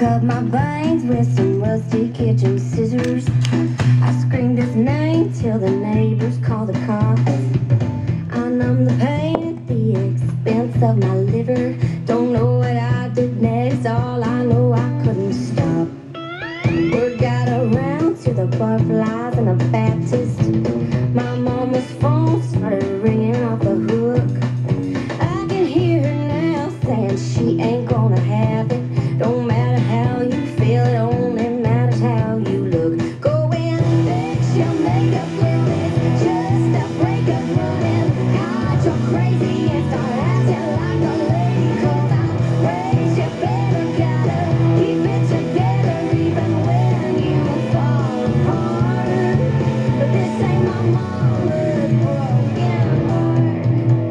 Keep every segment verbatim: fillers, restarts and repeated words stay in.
cut my bangs with some rusty kitchen scissors. I screamed his name till the neighbors called the cops. I numbed the pain at the expense of my liver. Don't know what I did next, all I know I couldn't stop. Word got around to the butterflies and the Baptist. My mama's phone started ringing off the hook. I can hear her now saying she ain't gonna have it. Don't matter how you feel, it only matters how you look. Go and fix your makeup, girl, it's just a breakup running. Hide your crazy and start acting like a lady. Cause I raised you better, gotta keep it together even when you fall apart. But this ain't my mama's broken heart.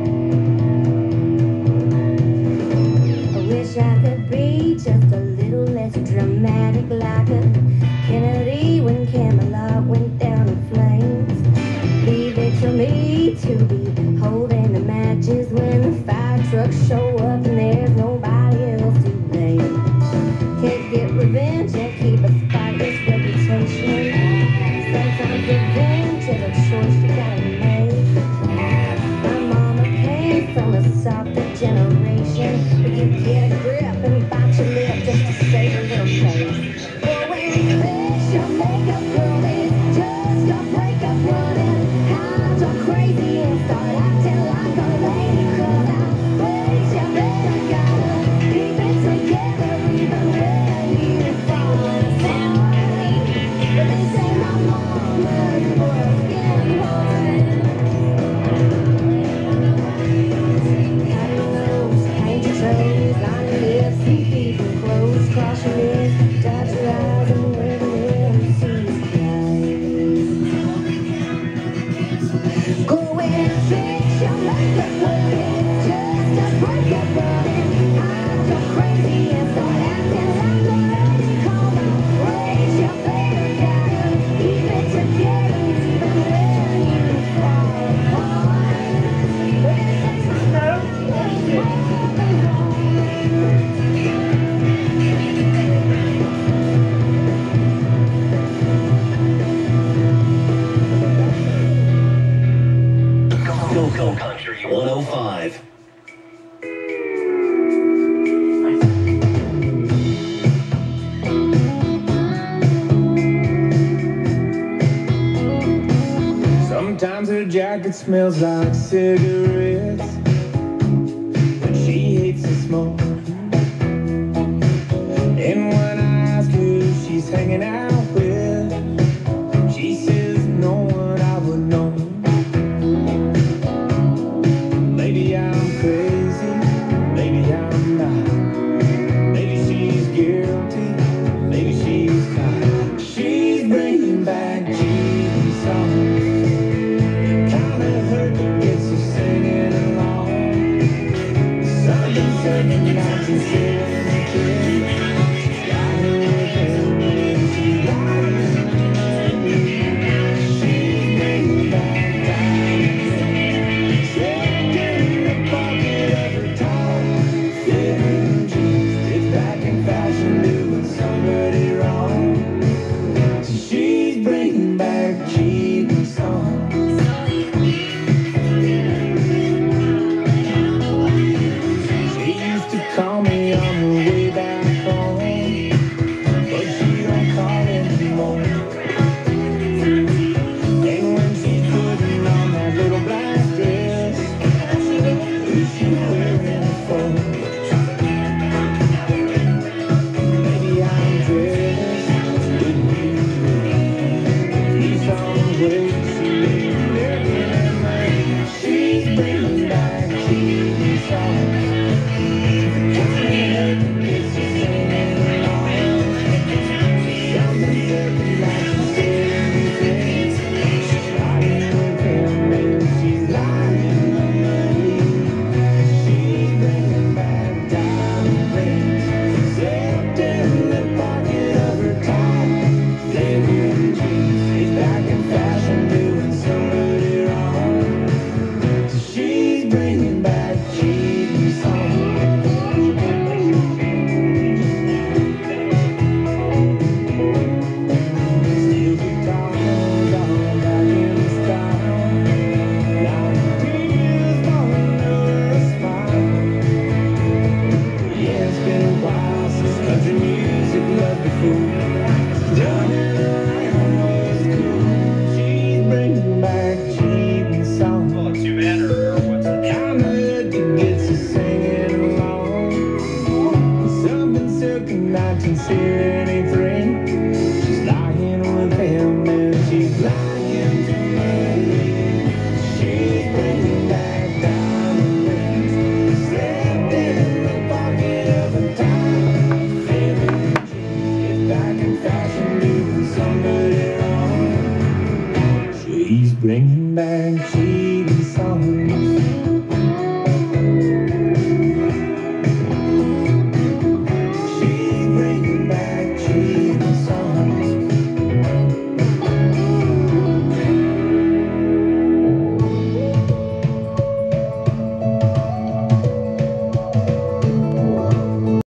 I wish I could be just a little less dramatic, like a Kennedy when Camelot went down in flames. Leave it to me to be holding the matches when the fire trucks show up and there's nobody else to blame. Can't get revenge and keep a spotless reputation. Sometimes revenge is a choice you gotta make. My mama came from a softer generation where you get a grip and bite your lip just to save a little face. But when you fix your makeup, girl, it's just a breakup running. Hide your crazy and start acting like a lady. Cause I raised you better, gotta keep it together even when you fall apart. But this ain't my mama's broken heart. Paint your trays, line your lips, and keep them closed. Cross your legs, dot your eyes, and never let them see you cry. Go and fix your makeup, girl, it's just a breakup running. Hide your crazy and start acting like a lady. Cause I raised you better, gotta keep it together even when you fall apart. But this ain't my mama's broken heart. Go Go Country one oh five. Sometimes her jacket smells like cigarettes, but she hates the smoke. And when I ask her who she's hanging out with, she says no one I would know. Maybe I'm crazy, maybe I'm not. Maybe she's guilty, maybe she's not. She's bringing back Jesus songs. Kinda hurt that gets you singing along. Something singing country music loved the fool. Running around was cool. She's bringing back cheating songs. Oh, two man or, or what's it? I'm good to get to singing along. Something circa nineteen seventy-three. She's lying with him and she's lying to me. She's bringing back diamond rings. Slept in the pocket of a tie. Feeling get back in fashion, doing somebody wrong. She's bringing back cheating songs.